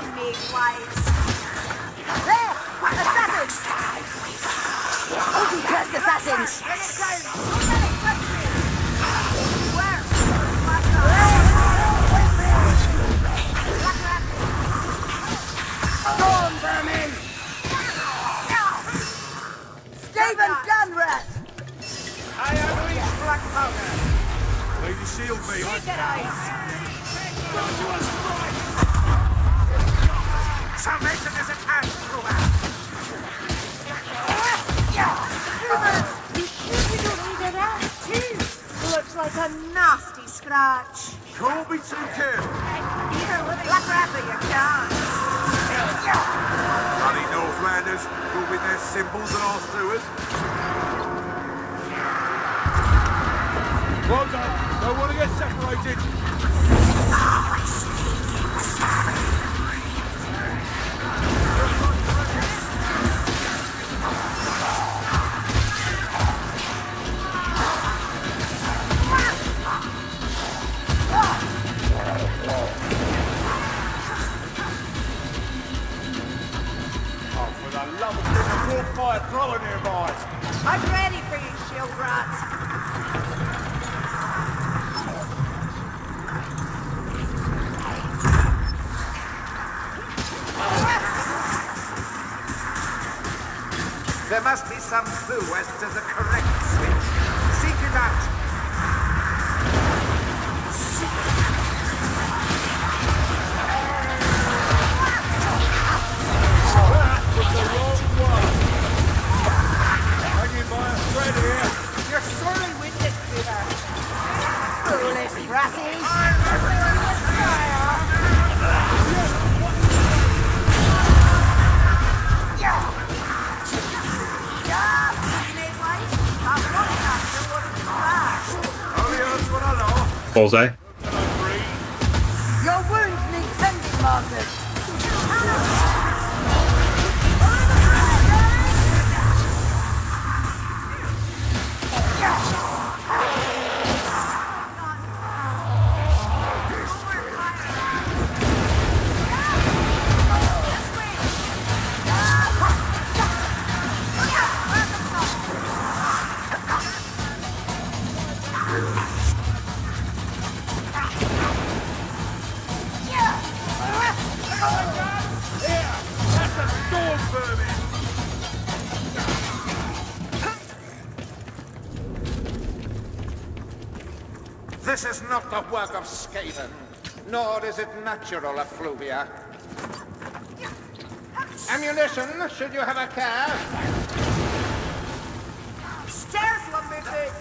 Damn me, flies! There! Assassins! Multi-cursed assassins! Storm vermin! Stephen Gunrat! I unleash black powder! Lady shield me, Take it, eyes! Salvation is at hand, Ruben! You sure you don't need a rat, too? Looks like a nasty scratch. Can't be too careful. Either living black rapper, you can't. Bloody Northlanders, will be their symbols and our sewers. Well done. Don't want to get separated. Fire thrower nearby. I'm ready for you, shield rats. There must be some clue as to the correct switch. Seek it out. That was the wrong one. Hanging by a thread here. You're sorely winded, Peter. Foolish brassies. Only hurts when I laugh. Bullseye. Your wounds need tending, Marcus. This is not the work of Skaven, nor is it natural effluvia. Ammunition, should you have a care? Stairs will move it.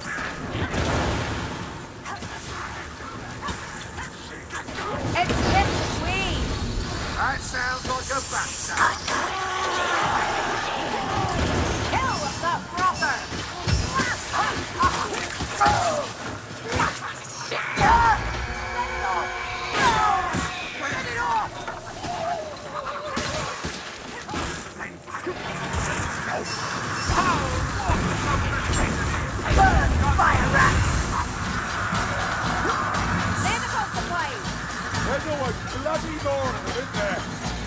It's this way. That sounds like a bastard. Kill the brother. There's always bloody more of them, isn't there?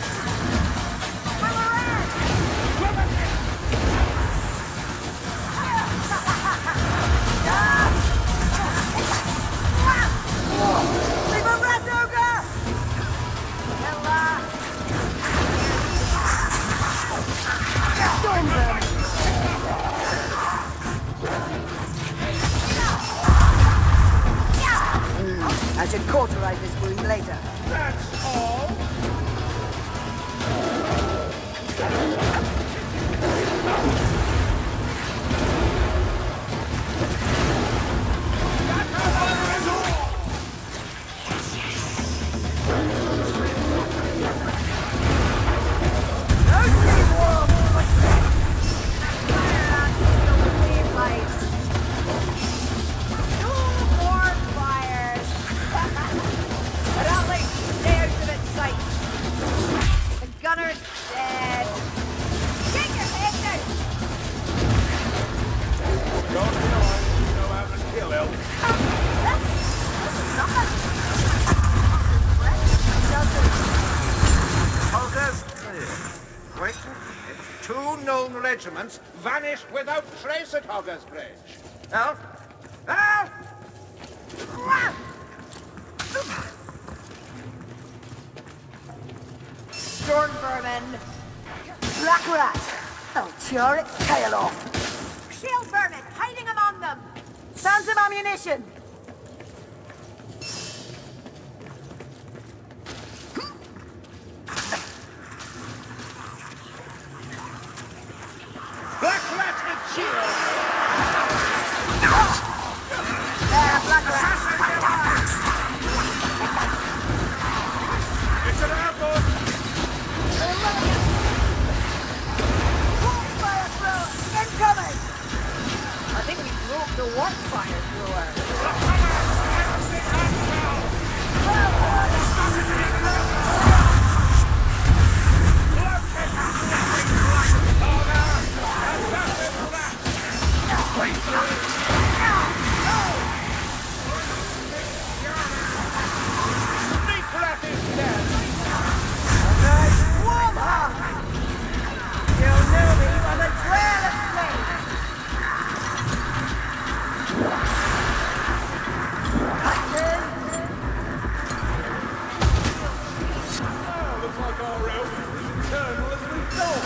Leave a rat ogre! Storm them! I should cauterize this wound later. That's all? Gunner's dead. Take your head down. regiments vanished without trace at Hogger's Bridge. Help! Help! Storm vermin. Black rat! I'll tear its tail off! Shield vermin, hiding among them. Found some ammunition! Black rat with shield! There, black rat! It's an airborne! Fire thrower! Incoming! I think we broke the warp fire thrower. Looks like our elf is eternal as we thought.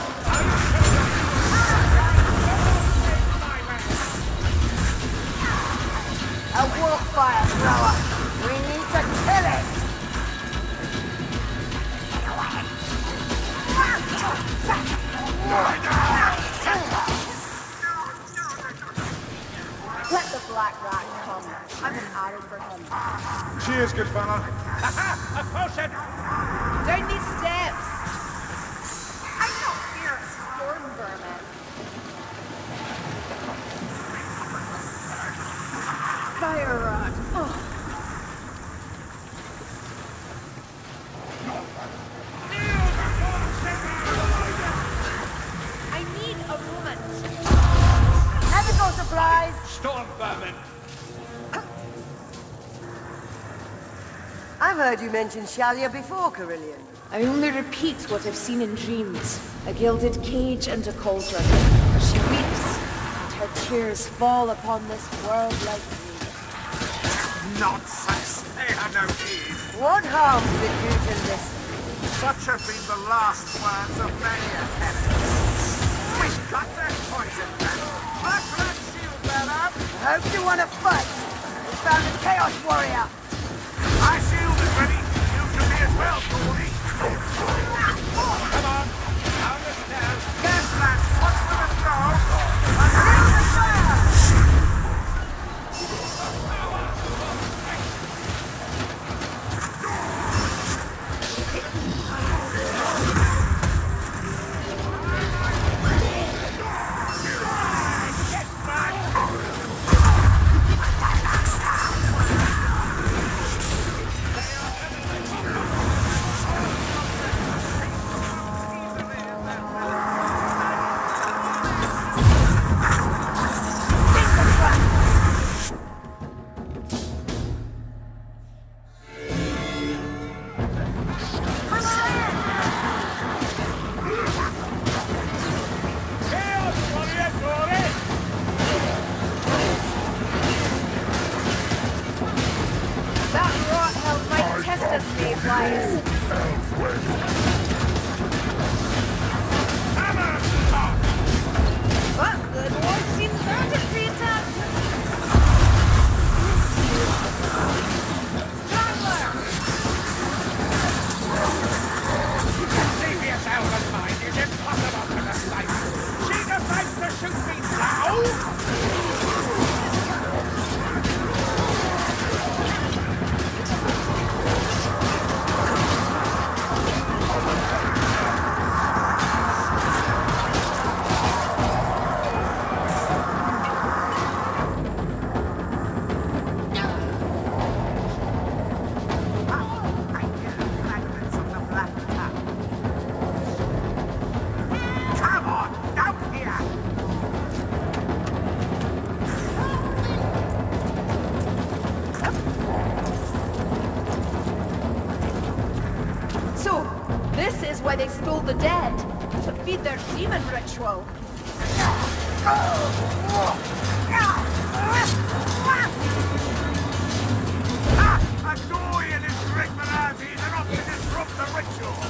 A wolf fire thrower! We need to kill it! Let the black rat come. I'm an arrow for him. Cheers, good fella. A potion! Down these steps. I don't fear storm vermin. Fire rod. Oh. I need a moment. Medical supplies! Storm vermin! I've heard you mention Shalia before, Carillion. I only repeat what I've seen in dreams. A gilded cage and a cauldron, where she weeps, and her tears fall upon this world like rain. Nonsense! They have no heed. What harm did it do to listen? Such have been the last words of many a tenant. We've got that poison then. Black rat shield bearer! I hope you want to fight! We found a Chaos Warrior! My shield is ready. You can be as well, Goldie. Come on. Down the stairs. Gas lance. Watch for the throw. And bring the fire! Why they stole the dead, to feed their demon ritual. A doy and his rigmarazis are up to disrupt the ritual.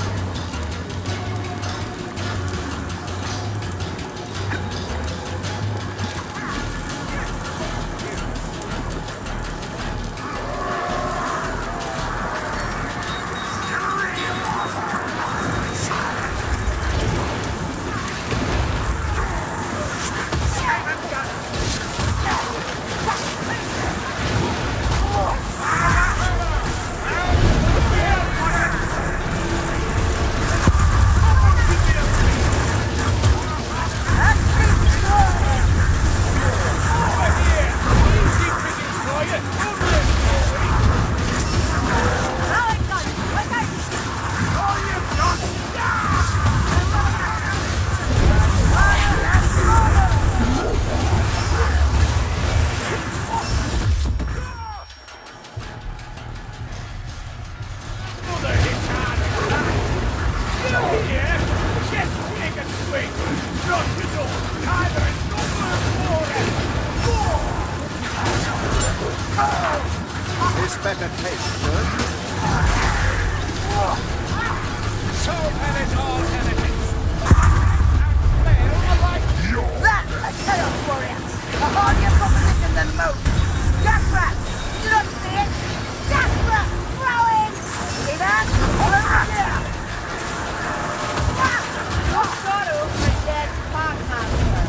This better taste good. So panic all penitents. That's a chaos warrior! A hardier proposition than most! Gas rat! Did you not see it? Gas rat! Throwing! See that? Over here! What sorrow for dead Parkmaster?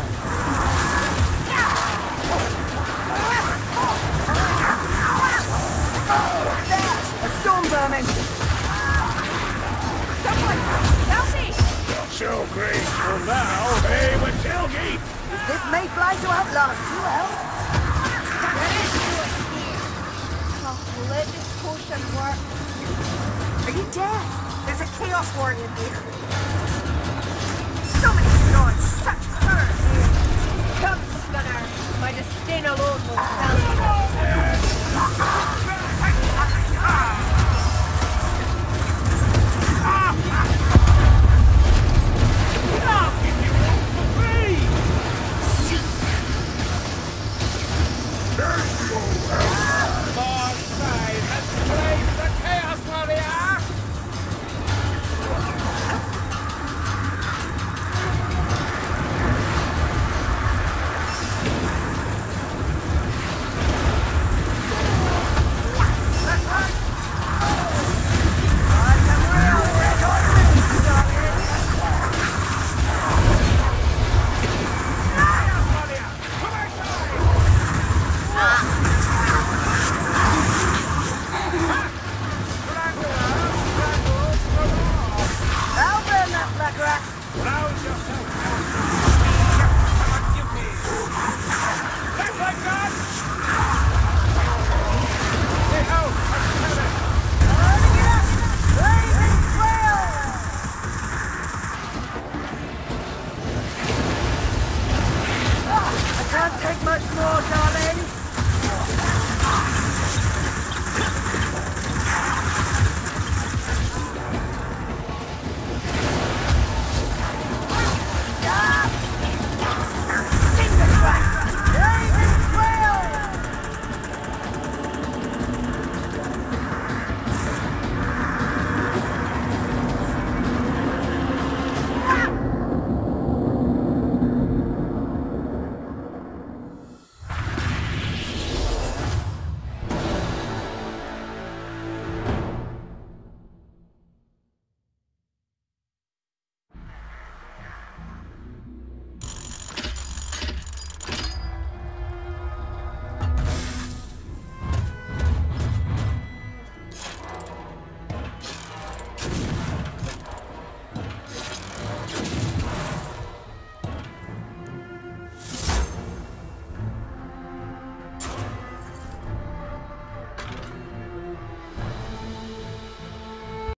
There! A storm vermin! Someone! Help me! So graceful now, they would tell me. This may fly to outlast you, well. There is no escape. Oh, let this potion work. Are you dead? There's a chaos warrior here. So many swords, such terror here. Come, Stunner. My disdain alone will tell you.